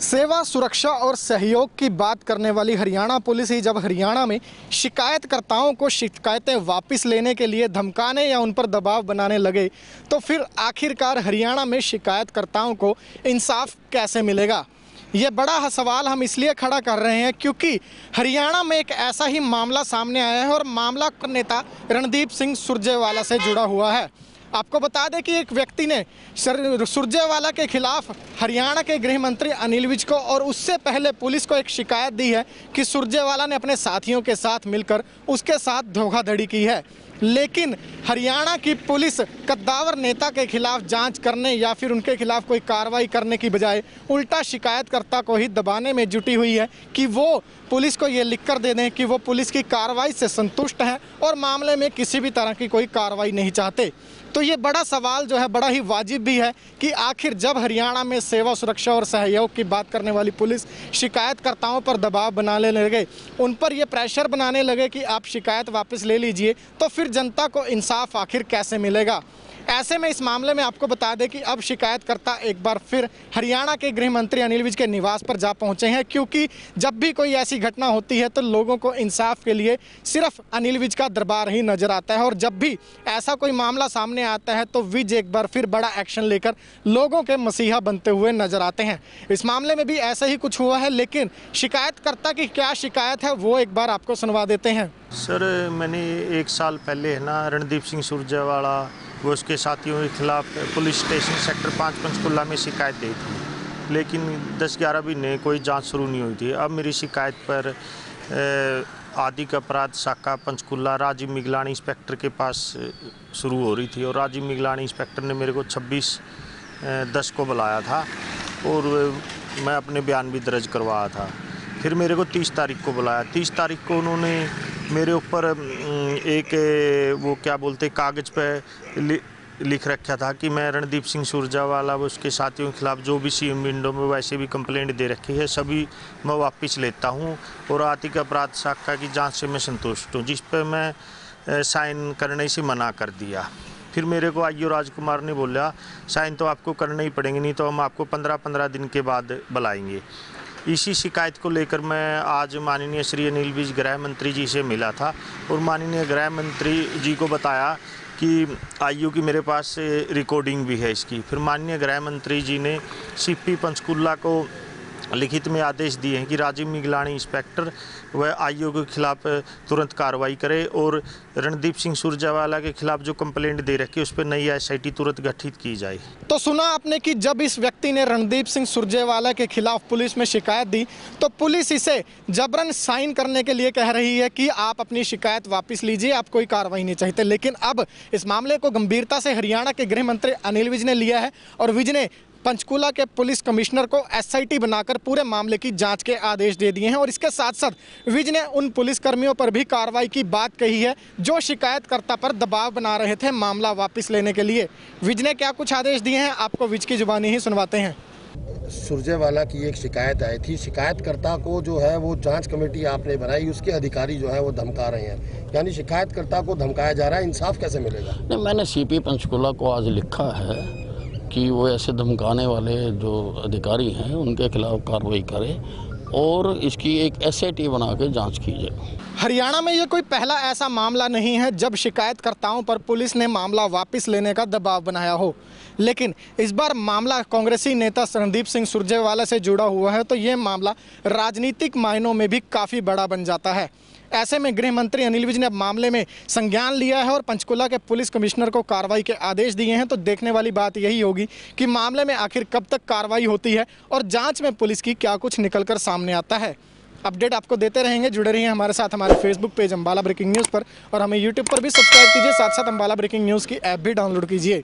सेवा, सुरक्षा और सहयोग की बात करने वाली हरियाणा पुलिस ही जब हरियाणा में शिकायतकर्ताओं को शिकायतें वापस लेने के लिए धमकाने या उन पर दबाव बनाने लगे, तो फिर आखिरकार हरियाणा में शिकायतकर्ताओं को इंसाफ कैसे मिलेगा? ये बड़ा सवाल हम इसलिए खड़ा कर रहे हैं क्योंकि हरियाणा में एक ऐसा ही मामला सामने आया है और मामला नेता रणदीप सिंह सुरजेवाला से जुड़ा हुआ है। आपको बता दें कि एक व्यक्ति ने सुरजेवाला के खिलाफ हरियाणा के गृह मंत्री अनिल विज को और उससे पहले पुलिस को एक शिकायत दी है कि सुरजेवाला ने अपने साथियों के साथ मिलकर उसके साथ धोखाधड़ी की है। लेकिन हरियाणा की पुलिस कद्दावर नेता के खिलाफ जांच करने या फिर उनके खिलाफ कोई कार्रवाई करने की बजाय उल्टा शिकायतकर्ता को ही दबाने में जुटी हुई है कि वो पुलिस को ये लिख कर दे दें कि वो पुलिस की कार्रवाई से संतुष्ट हैं और मामले में किसी भी तरह की कोई कार्रवाई नहीं चाहते। तो ये बड़ा सवाल जो है बड़ा ही वाजिब भी है कि आखिर जब हरियाणा में सेवा, सुरक्षा और सहयोग की बात करने वाली पुलिस शिकायतकर्ताओं पर दबाव बनाने लगे, उन पर ये प्रेशर बनाने लगे कि आप शिकायत वापस ले लीजिए, तो फिर जनता को इंसाफ आखिर कैसे मिलेगा? ऐसे में इस मामले में आपको बता दें कि अब शिकायतकर्ता एक बार फिर हरियाणा के गृह मंत्री अनिल विज के निवास पर जा पहुंचे हैं, क्योंकि जब भी कोई ऐसी घटना होती है तो लोगों को इंसाफ के लिए सिर्फ अनिल विज का दरबार ही नजर आता है और जब भी ऐसा कोई मामला सामने आता है तो विज एक बार फिर बड़ा एक्शन लेकर लोगों के मसीहा बनते हुए नजर आते हैं। इस मामले में भी ऐसा ही कुछ हुआ है, लेकिन शिकायतकर्ता की क्या शिकायत है वो एक बार आपको सुनवा देते हैं। सर, मैंने 1 साल पहले है ना रणदीप सिंह सुरजेवाला वो उसके साथियों के खिलाफ पुलिस स्टेशन सेक्टर 5 पंचकुला में शिकायत दी थी, लेकिन 10-11 महीने कोई जांच शुरू नहीं हुई थी। अब मेरी शिकायत पर आर्थिक अपराध शाखा पंचकुला राजीव मिगलानी इंस्पेक्टर के पास शुरू हो रही थी और राजीव मिगलानी इंस्पेक्टर ने मेरे को 26/10 को बुलाया था और मैं अपने बयान भी दर्ज करवाया था। फिर मेरे को 30 तारीख को बुलाया। 30 तारीख को उन्होंने मेरे ऊपर एक वो क्या बोलते कागज़ पे लिख रखा था कि मैं रणदीप सिंह सुरजेवाला व उसके साथियों के खिलाफ जो भी सीएम विंडो में वैसे भी कंप्लेंट दे रखी है सभी मैं वापस लेता हूं और आर्थिक अपराध शाखा की जांच से मैं संतुष्ट हूं, जिस पर मैं साइन करने से मना कर दिया। फिर मेरे को आईओ राजकुमार ने बोला साइन तो आपको करने ही पड़ेंगे, नहीं तो हम आपको 15-15 दिन के बाद बुलाएंगे। इसी शिकायत को लेकर मैं आज माननीय श्री अनिल विज गृह मंत्री जी से मिला था और माननीय गृह मंत्री जी को बताया कि आईओ की मेरे पास रिकॉर्डिंग भी है इसकी। फिर माननीय गृह मंत्री जी ने सीपी पंचकुला को लिखित में आदेश दिए हैं कि राजीव मिगलानी इंस्पेक्टर व आईओ के खिलाफ तुरंत कार्रवाई करे और रणदीप सिंह सुरजेवाला के खिलाफ जो कंप्लेंट दे रखी है उस पर नई एसआईटी तुरंत गठित की जाए। तो सुना आपने कि जब इस व्यक्ति ने रणदीप सिंह सुरजेवाला के खिलाफ पुलिस में शिकायत दी तो पुलिस इसे जबरन साइन करने के लिए कह रही है कि आप अपनी शिकायत वापस लीजिए, आप कोई कार्रवाई नहीं चाहते। लेकिन अब इस मामले को गंभीरता से हरियाणा के गृह मंत्री अनिल विज ने लिया है और विज ने पंचकुला के पुलिस कमिश्नर को एसआईटी बनाकर पूरे मामले की जांच के आदेश दे दिए हैं और इसके साथ साथ विज ने उन पुलिसकर्मियों पर भी कार्रवाई की बात कही है जो शिकायतकर्ता पर दबाव बना रहे थे मामला वापस लेने के लिए। विज ने क्या कुछ आदेश दिए हैं आपको विज की जुबानी ही सुनवाते हैं। सुरजेवाला की एक शिकायत आई थी, शिकायतकर्ता को जो है वो जांच कमेटी आपने बनाई, उसके अधिकारी जो है वो धमका रहे हैं, यानी शिकायतकर्ता को धमकाया जा रहा है। इंसाफ कैसे मिलेगा? नहीं, मैंने सीपी पंचकुला को आज लिखा है कि वो ऐसे धमकाने वाले जो अधिकारी हैं उनके खिलाफ कार्रवाई करे और इसकी एक एसआईटी बना के जांच की जाए। हरियाणा में ये कोई पहला ऐसा मामला नहीं है जब शिकायतकर्ताओं पर पुलिस ने मामला वापस लेने का दबाव बनाया हो, लेकिन इस बार मामला कांग्रेसी नेता रणदीप सिंह सुरजेवाला से जुड़ा हुआ है तो ये मामला राजनीतिक मायनों में भी काफ़ी बड़ा बन जाता है। ऐसे में गृह मंत्री अनिल विज ने अब मामले में संज्ञान लिया है और पंचकुला के पुलिस कमिश्नर को कार्रवाई के आदेश दिए हैं। तो देखने वाली बात यही होगी कि मामले में आखिर कब तक कार्रवाई होती है और जांच में पुलिस की क्या कुछ निकलकर सामने आता है। अपडेट आपको देते रहेंगे, जुड़े रहिए हमारे साथ हमारे Facebook page Ambala breaking news पर और हमें यूट्यूब पर भी सब्सक्राइब कीजिए, साथ साथ अंबाला ब्रेकिंग न्यूज़ की ऐप भी डाउनलोड कीजिए।